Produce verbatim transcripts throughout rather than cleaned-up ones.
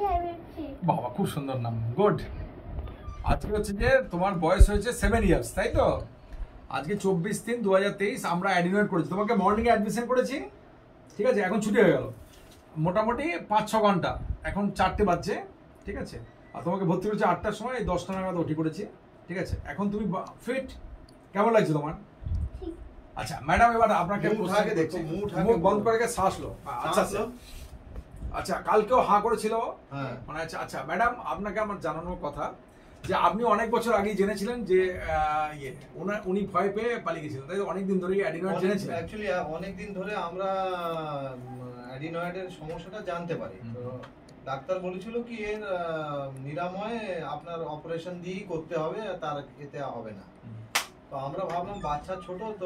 বাবা খুব সুন্দর নাম, গুড। আজকে হচ্ছে যে তোমার বয়স হয়েছে সেভেন ইয়ার্স, তাই তো? আজকে চব্বিশ তিন দু হাজার তেইশ আমরা অ্যাডিনয়েড করেছি, তোমাকে মর্নিং এ অ্যাডমিশন করেছি, ঠিক আছে? এখন ছুটি হয়ে গেল মোটামুটি পাঁচ ছ ঘন্টা, এখন চারটে বাজছে, ঠিক আছে? আর তোমাকে ভর্তি করেছি আটটার সময়, দশটা নাগাদ ওটি করেছি, ঠিক আছে? এখন তুমি ফিট, কেমন লাগছে তোমার? আচ্ছা ম্যাডাম, এবার আপনাকে মুখ বন্ধ করে শ্বাস লো। আচ্ছা আচ্ছা আচ্ছা, কালকেও হাঁ করেছিল মানে। আচ্ছা আচ্ছা ম্যাডাম, আপনাকে আমার জানানোর কথা যে আপনি অনেক বছর আগেই জেনেছিলেন যে ইয়ে উনি ভয় পেয়ে পালিয়ে গেছিলেন, তাই অনেকদিন ধরেই অ্যাডিনয়েড জেনেছিলেন? অ্যাকচুয়ালি অনেকদিন ধরে আমরা অ্যাডিনয়েডের সমস্যাটা জানতে পারি। তো ডাক্তার বলেছিল কি এর নিরাময় আপনার অপারেশন দিয়েই করতে হবে, তার এতে হবে না। তো আমরা ভাবলাম বাচ্চা ছোট, তো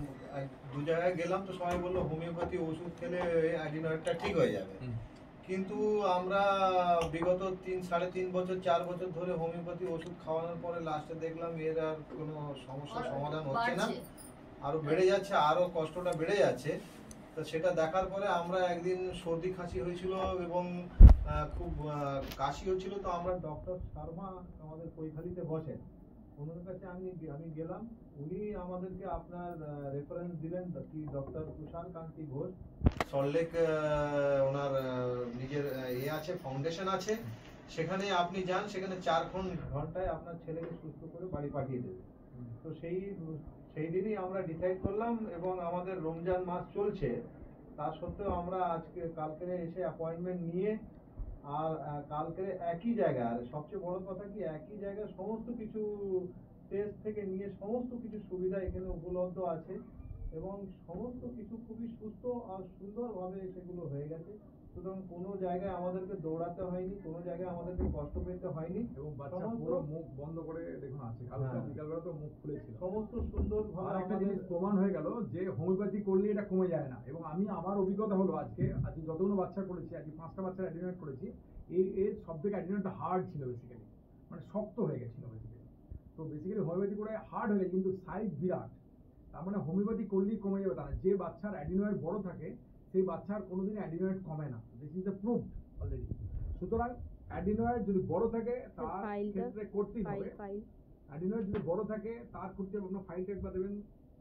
দু জায়গায় গেলাম, তো সবাই বললো হোমিওপ্যাথি ওষুধ খেলে অ্যাডিনয়েডটা ঠিক হয়ে যাবে। কিন্তু আমরা বিগত তিন সাড়ে তিন বছর চার বছর ধরে হোমিওপ্যাথি ওষুধ খাওয়ানোর পরে লাস্টে দেখলাম এর আর কোনো সমস্যার সমাধান হচ্ছে না, আরো বেড়ে যাচ্ছে, আরো কষ্টটা বেড়ে যাচ্ছে। তো সেটা দেখার পরে আমরা একদিন সর্দি খাসি হয়েছিল এবং খুব কাশি হচ্ছিল, তো আমরা ডক্টর শর্মা আমাদের কৈখালিতে বসেন, ওনার কাছে আমি আমি গেলাম। উনি আমাদেরকে আপনার রেফারেন্স দিলেন কি ডক্টর তুষার কান্তি ঘোষ, সল্টলেক ওনার নিজের এ আছে, ফাউন্ডেশন আছে, সেখানে আপনি যান, সেখানে চার ঘন্টায় আপনার ছেলেকে সুস্থ করে বাড়ি পাঠিয়ে দেবে। তো সেই সেই দিনই আমরা ডিসাইড করলাম, এবং আমাদের রমজান মাস চলছে, তার সত্ত্বেও আমরা আজকে কালকে এসে অ্যাপয়েন্টমেন্ট নিয়ে, আর কালকে একই জায়গায়, সবচেয়ে বড় কথা কি একই জায়গায় সমস্ত কিছু টেস্ট থেকে নিয়ে সমস্ত কিছু সুবিধা এখানে উপলব্ধ আছে, এবং সমস্ত কিছু খুবই সুস্থ আর সুন্দরভাবে সেগুলো হয়ে গেছে। সুতরাং কোনো জায়গায় আমাদেরকে দৌড়াতে হয়নি, কোনো জায়গায় আমাদেরকে কষ্ট পেতে হয়নি, এবং বাচ্চা পুরো মুখ বন্ধ করে দেখুন আছে, কালকে বিকালবেলা তো মুখ খুলেছিল, সমস্ত সুন্দরভাবে একটা জিনিস প্রমাণ হয়ে গেল যে হোমিওপ্যাথি করলে এটা কমে যায় না। এবং আমি আমার অভিজ্ঞতা হলো আজকে আজকে যতগুলো বাচ্চা করেছি, আজকে পাঁচটা বাচ্চার অ্যাডিনয়েড করেছি, এই এর সব থেকে অ্যাডিনয়েডটা হার্ড ছিল, বেসিক্যালি মানে শক্ত হয়ে গেছিল বেসিক্যালি। তো বেসিক্যালি হোমিওপ্যাথি করে হার্ড হয়ে গেছে, কিন্তু সাইজ বিরাট। তার মানে হোমিওপ্যাথি করলেই কমে যাবে তা না। যে বাচ্চার অ্যাডিনয়েড বড় থাকে সেই বাচ্চার কোনোদিন অ্যাডিনয়েড কমে না, this is the proofed already. সুতরাং অ্যাডিনয়েড যদি বড় থাকে তার ক্ষেত্রে করতেই হবে, অ্যাডিনয়েড যদি বড় থাকে তার করতে হবে, আপনার ফাইলটা একবার দেবেন।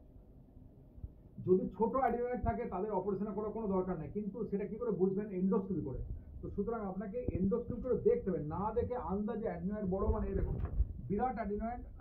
যদি ছোট অ্যাডিনয়েড থাকে তাদের অপারেশন করার কোনো দরকার নেই, কিন্তু সেটা কি করে বুঝবেন? এন্ডোস্কোপি করে। তো সুতরাং আপনাকে এন্ডোস্কোপি করে দেখতে হবে, না দেখে আন্দাজে অ্যাডিনয়েড বড় মানে এরকম বিরাট অ্যাডিনয়েড